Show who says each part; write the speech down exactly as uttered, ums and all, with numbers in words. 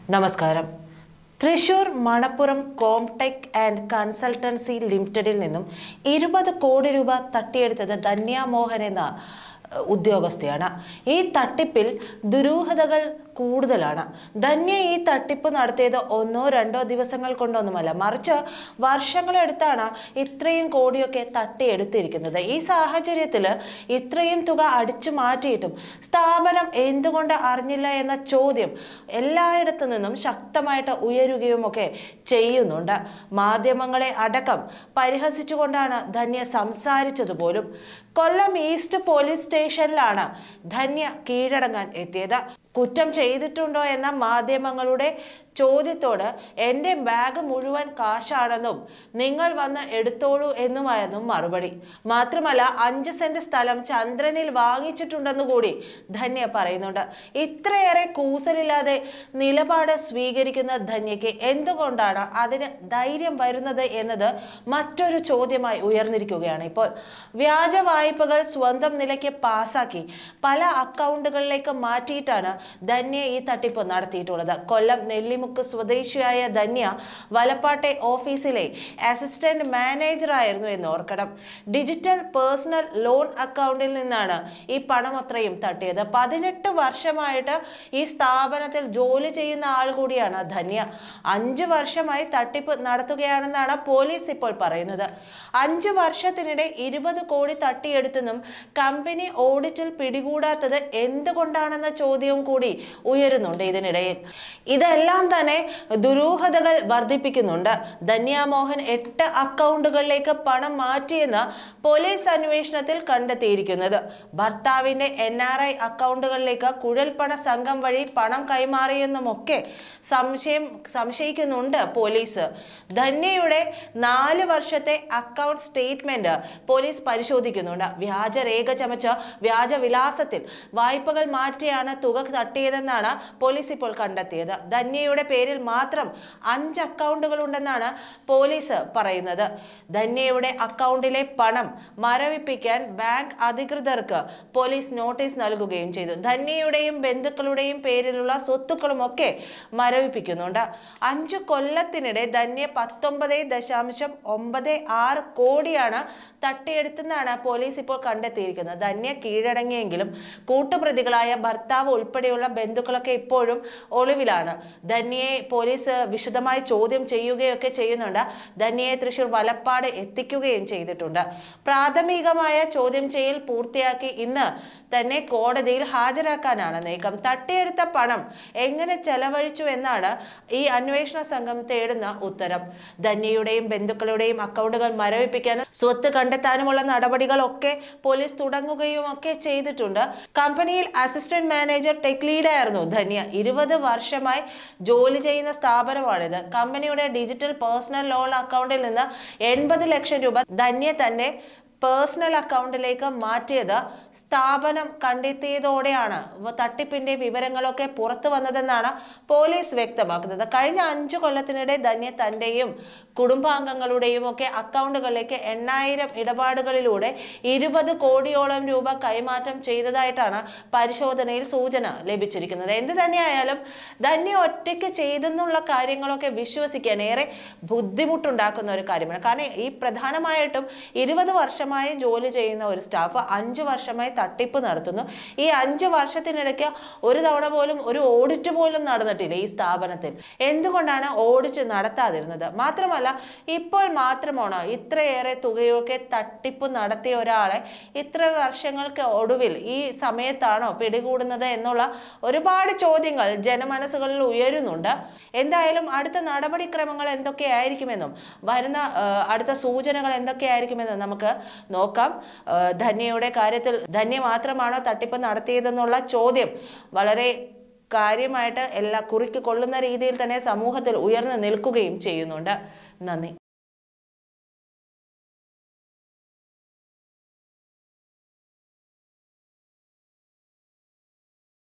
Speaker 1: നമസ്കാരം. Thrissur Manappuram Comtech and consultancy ലിമിറ്റഡിൽ നിന്നും ഇരുപത് കോടി രൂപ തട്ടിയെടുത്തത് ധന്യ മോഹൻ എന്ന ഉദ്യോഗസ്ഥയാണ്. ഈ തട്ടിപ്പിൽ ദുരൂഹതകൾ കൂടുതലാണ്. ധന്യ ഈ തട്ടിപ്പ് നടത്തിയത് ഒന്നോ രണ്ടോ ദിവസങ്ങൾ കൊണ്ടൊന്നുമല്ല, മറിച്ച് വർഷങ്ങളെടുത്താണ് ഇത്രയും കോടിയൊക്കെ തട്ടിയെടുത്തിരിക്കുന്നത്. ഈ സാഹചര്യത്തിൽ ഇത്രയും തുക അടിച്ചു മാറ്റിയിട്ടും സ്ഥാപനം എന്തുകൊണ്ട് അറിഞ്ഞില്ല എന്ന ചോദ്യം എല്ലായിടത്തു നിന്നും ശക്തമായിട്ട് ഉയരുകയും ഒക്കെ ചെയ്യുന്നുണ്ട്. മാധ്യമങ്ങളെ അടക്കം പരിഹസിച്ചുകൊണ്ടാണ് ധന്യ സംസാരിച്ചത് പോലും. കൊല്ലം ഈസ്റ്റ് പോലീസ് സ്റ്റേഷനിലാണ് ധന്യ കീഴടങ്ങാൻ എത്തിയത്. കുറ്റം ചെയ്തിട്ടുണ്ടോ എന്ന മാധ്യമങ്ങളുടെ ചോദ്യത്തോട് എൻ്റെ ബാഗ് മുഴുവൻ കാശാണെന്നും നിങ്ങൾ വന്ന് എടുത്തോളൂ എന്നുമായിരുന്നു മറുപടി. മാത്രമല്ല അഞ്ച് സെന്റ് സ്ഥലം ചന്ദ്രനിൽ വാങ്ങിച്ചിട്ടുണ്ടെന്നു കൂടി ധന്യ പറയുന്നുണ്ട്. ഇത്രയേറെ കൂസലില്ലാതെ നിലപാട് സ്വീകരിക്കുന്ന ധന്യയ്ക്ക് എന്തുകൊണ്ടാണ് അതിന് ധൈര്യം വരുന്നത് എന്നത് മറ്റൊരു ചോദ്യമായി ഉയർന്നിരിക്കുകയാണ് ഇപ്പോൾ. വ്യാജ വായ്പകൾ സ്വന്തം നിലയ്ക്ക് പാസാക്കി പല അക്കൗണ്ടുകളിലേക്ക് മാറ്റിയിട്ടാണ് ധന്യ ഈ തട്ടിപ്പ് നടത്തിയിട്ടുള്ളത്. കൊല്ലം നെല്ലിമുക്ക് സ്വദേശിയായ ധന്യ വലപ്പാട്ടെ ഓഫീസിലെ അസിസ്റ്റന്റ് മാനേജർ ആയിരുന്നു എന്ന് ഓർക്കണം. ഡിജിറ്റൽ പേഴ്സണൽ ലോൺ അക്കൗണ്ടിൽ നിന്നാണ് ഈ പണം അത്രയും തട്ടിയത്. പതിനെട്ട് വർഷമായിട്ട് ഈ സ്ഥാപനത്തിൽ ജോലി ചെയ്യുന്ന ആൾ കൂടിയാണ് ധന്യ. അഞ്ചു വർഷമായി തട്ടിപ്പ് നടത്തുകയാണെന്നാണ് പോലീസ് ഇപ്പോൾ പറയുന്നത്. അഞ്ചു വർഷത്തിനിടെ ഇരുപത് കോടി തട്ടിയെടുത്തെന്നും കമ്പനി ഓഡിറ്റിൽ പിടികൂടാത്തത് എന്തുകൊണ്ടാണെന്ന ചോദ്യവും കൂടി ഉയരുന്നുണ്ട് ഇതിനിടയിൽ. ഇതെല്ലാം തന്നെ ദുരൂഹതകൾ വർദ്ധിപ്പിക്കുന്നുണ്ട്. ധന്യ മോഹൻ എട്ട് അക്കൗണ്ടുകളിലേക്ക് പണം മാറ്റിയെന്ന് പോലീസ് അന്വേഷണത്തിൽ കണ്ടെത്തിയിരിക്കുന്നത്. ഭർത്താവിന്റെ എൻ ആർ ഐ അക്കൗണ്ടുകളിലേക്ക് കുഴൽപ്പണ സംഘം വഴി പണം കൈമാറിയെന്നുമൊക്കെ സംശയം സംശയിക്കുന്നുണ്ട് പോലീസ്. ധന്യയുടെ നാല് വർഷത്തെ അക്കൗണ്ട് സ്റ്റേറ്റ്മെന്റ് പോലീസ് പരിശോധിക്കുന്നുണ്ട്. വ്യാജരേഖ ചമച്ച് വ്യാജവിലാസത്തിൽ വായ്പകൾ മാറ്റിയാണ് തുക തട്ടിയതെന്നാണ് പോലീസ് ഇപ്പോൾ കണ്ടെത്തിയത്. ധന്യയുടെ പേരിൽ മാത്രം അഞ്ച് അക്കൗണ്ടുകൾ ഉണ്ടെന്നാണ് പോലീസ് പറയുന്നത്. ധന്യയുടെ അക്കൗണ്ടിലെ പണം മരവിപ്പിക്കാൻ ബാങ്ക് അധികൃതർക്ക് പോലീസ് നോട്ടീസ് നൽകുകയും ചെയ്തു. ധന്യയുടെയും ബന്ധുക്കളുടെയും പേരിലുള്ള സ്വത്തുക്കളും ഒക്കെ മരവിപ്പിക്കുന്നുണ്ട്. അഞ്ചു കൊല്ലത്തിനിടെ ധന്യ പത്തൊമ്പത് ദശാംശം ഒമ്പത് ആറ് കോടിയാണ് തട്ടിയെടുത്തെന്നാണ് പോലീസ് ഇപ്പോൾ കണ്ടെത്തിയിരിക്കുന്നത്. ധന്യ കീഴടങ്ങിയെങ്കിലും കൂട്ടുപ്രതികളായ ഭർത്താവ് ഉൾപ്പെടെയുള്ള ബന്ധുക്കളൊക്കെ ഇപ്പോഴും ഒളിവിലാണ്. ധന്യയെ പോലീസ് വിശദമായി ചോദ്യം ചെയ്യുകയൊക്കെ ചെയ്യുന്നുണ്ട്. ധന്യയെ തൃശൂർ വലപ്പാട് എത്തിക്കുകയും ചെയ്തിട്ടുണ്ട്. പ്രാഥമികമായ ചോദ്യം ചെയ്യൽ പൂർത്തിയാക്കി ഇന്ന് തന്നെ കോടതിയിൽ ഹാജരാക്കാനാണ് നീക്കം. തട്ടിയെടുത്ത പണം എങ്ങനെ ചെലവഴിച്ചു എന്നാണ് ഈ അന്വേഷണ സംഘം തേടുന്ന ഉത്തരം. ധന്യയുടെയും ബന്ധുക്കളുടെയും അക്കൗണ്ടുകൾ മരവിപ്പിക്കാനും സ്വത്ത് കണ്ടെത്താനുമുള്ള നടപടികളൊക്കെ പോലീസ് തുടങ്ങുകയും ഒക്കെ ചെയ്തിട്ടുണ്ട്. കമ്പനിയിൽ അസിസ്റ്റന്റ് മാനേജർ ടെക് ലീഡായിരുന്നു ധന്യ. ഇരുപത് വർഷമായി ജോലി ചെയ്യുന്ന സ്ഥാപനമാണിത്. കമ്പനിയുടെ ഡിജിറ്റൽ പേഴ്സണൽ ലോൺ അക്കൗണ്ടിൽ നിന്ന് എൺപത് ലക്ഷം രൂപ ധന്യ തന്നെ പേഴ്സണൽ അക്കൗണ്ടിലേക്ക് മാറ്റിയത് സ്ഥാപനം കണ്ടെത്തിയതോടെയാണ് തട്ടിപ്പിന്റെ വിവരങ്ങളൊക്കെ പുറത്തു വന്നതെന്നാണ് പോലീസ് വ്യക്തമാക്കുന്നത്. കഴിഞ്ഞ അഞ്ചു കൊല്ലത്തിനിടെ ധന്യ തന്റെയും കുടുംബാംഗങ്ങളുടെയും ഒക്കെ അക്കൗണ്ടുകളിലേക്ക് എണ്ണായിരം ഇടപാടുകളിലൂടെ ഇരുപത് കോടിയോളം രൂപ കൈമാറ്റം ചെയ്തതായിട്ടാണ് പരിശോധനയിൽ സൂചന ലഭിച്ചിരിക്കുന്നത്. എന്ത് തന്നെയായാലും ധന്യ ഒറ്റയ്ക്ക് ചെയ്തെന്നുള്ള കാര്യങ്ങളൊക്കെ വിശ്വസിക്കാൻ ഏറെ ബുദ്ധിമുട്ടുണ്ടാക്കുന്ന ഒരു കാര്യമാണ്. കാരണം ഈ പ്രധാനമായിട്ടും ഇരുപത് വർഷം ജോലി ചെയ്യുന്ന ഒരു സ്റ്റാഫ് അഞ്ചു വർഷമായി തട്ടിപ്പ് നടത്തുന്നു. ഈ അഞ്ചു വർഷത്തിനിടയ്ക്ക് ഒരു തവണ പോലും ഒരു ഓഡിറ്റ് പോലും നടന്നിട്ടില്ല ഈ സ്ഥാപനത്തിൽ. എന്തുകൊണ്ടാണ് ഓഡിറ്റ് നടത്താതിരുന്നത്? മാത്രമല്ല ഇപ്പോൾ മാത്രമാണ് ഇത്രയേറെ തുകയൊക്കെ തട്ടിപ്പ് നടത്തിയ ഒരാളെ ഇത്ര വർഷങ്ങൾക്ക് ഒടുവിൽ ഈ സമയത്താണോ പിടികൂടുന്നത് എന്നുള്ള ഒരുപാട് ചോദ്യങ്ങൾ ജനമനസ്സുകളിൽ ഉയരുന്നുണ്ട്. എന്തായാലും അടുത്ത നടപടിക്രമങ്ങൾ എന്തൊക്കെയായിരിക്കുമെന്നും വരുന്ന അടുത്ത സൂചനകൾ എന്തൊക്കെയായിരിക്കുമെന്നും നമുക്ക് നോക്കാം. ധന്യയുടെ കാര്യത്തിൽ ധന്യ മാത്രമാണോ തട്ടിപ്പ് നടത്തിയതെന്നുള്ള ചോദ്യം വളരെ കാര്യമായിട്ട് എല്ലാ കുറിക്ക് കൊള്ളുന്ന രീതിയിൽ തന്നെ സമൂഹത്തിൽ ഉയർന്നു നിൽക്കുകയും ചെയ്യുന്നുണ്ട്. നന്ദി.